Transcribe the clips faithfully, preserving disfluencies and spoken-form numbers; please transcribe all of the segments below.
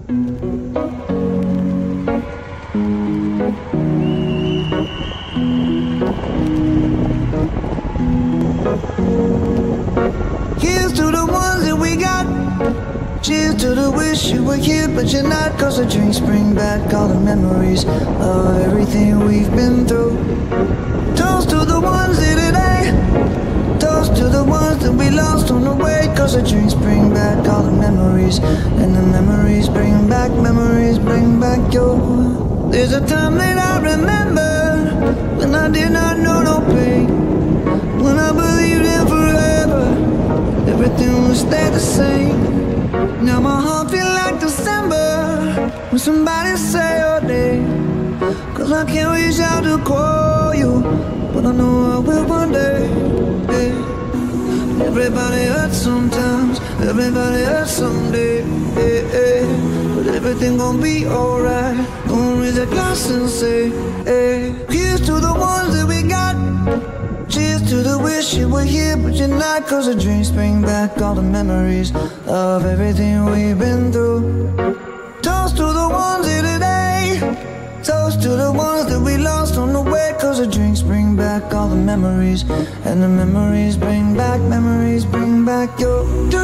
Here's to the ones that we got. Cheers to the wish you were here but you're not. Cause the drinks bring back all the memories of everything we've been through. Toast to the ones here today. Toast to the ones that we lost on the way. Cause the drinks bring back all the memories. And the memories bring back, memories bring back your. There's a time that I remember when I did not know no pain, when I believed in forever, everything would stay the same. Now my heart feel like December when somebody say your name. Cause I can't reach out to call you, but I know I will one day. Hey. Everybody hurts sometimes, everybody hurts someday. Hey, hey. But everything gon' be alright. Gonna raise a glass and say, hey. Here's to the ones that we got. Cheers to the wish you were here but you're not. Cause the drinks bring back all the memories of everything we've been through. Toast to the ones here today. Toast to the ones that we lost on the way. Cause the drinks bring back all the memories. And the memories bring back, memories bring back your.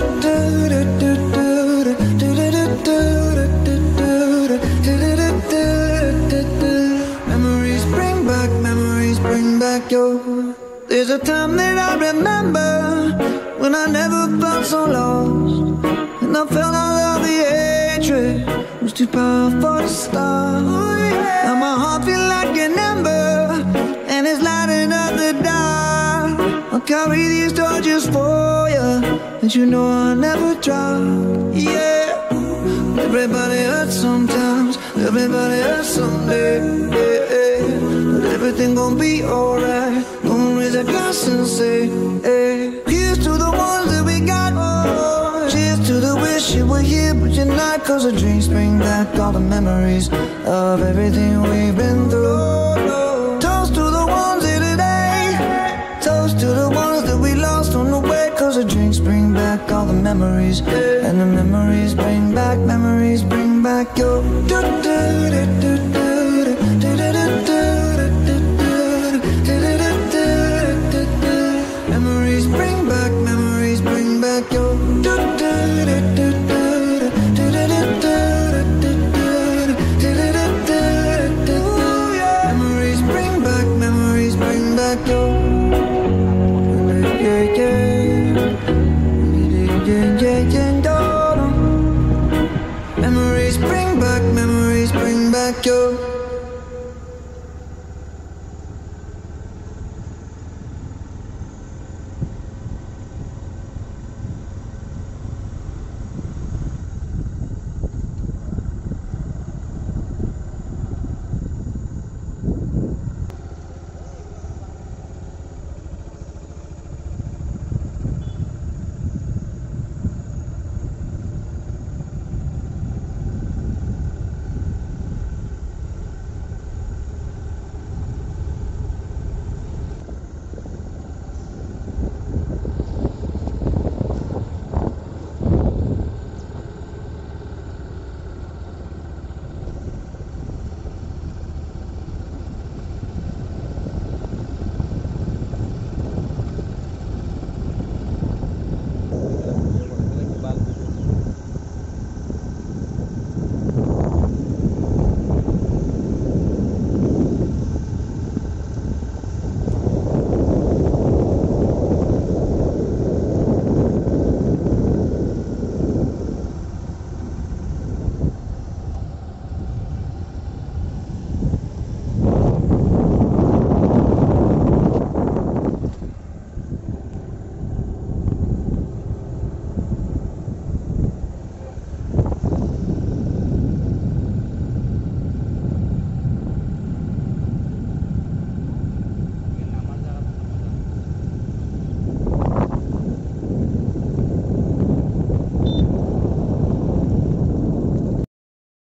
Memories bring back, memories bring back your. There's a time that I remember when I never felt so lost, and I felt all of the hatred was too powerful to stop. Now my heart feel like an ember, and it's lighting up the dark. I'll carry these torches for you, and you know I'll never drop. Yeah. Everybody hurts sometimes, everybody hurts someday. Yeah, yeah. But everything gon' be alright. Gonna raise a glass and say, hey. Here's to the ones that we got. Oh, cheers to the wish you were here but you're not. Cause the drinks bring back all the memories of everything we've been through. Toast to the ones here today. Toast to the ones that we lost on the way. Cause the drinks bring back all the memories. And the memories bring back, memories bring back your. Memories bring back, memories bring back your. Memories bring back, memories bring back your. Yeah, yeah. Yeah, yeah, yeah. Memories bring back, memories bring back your.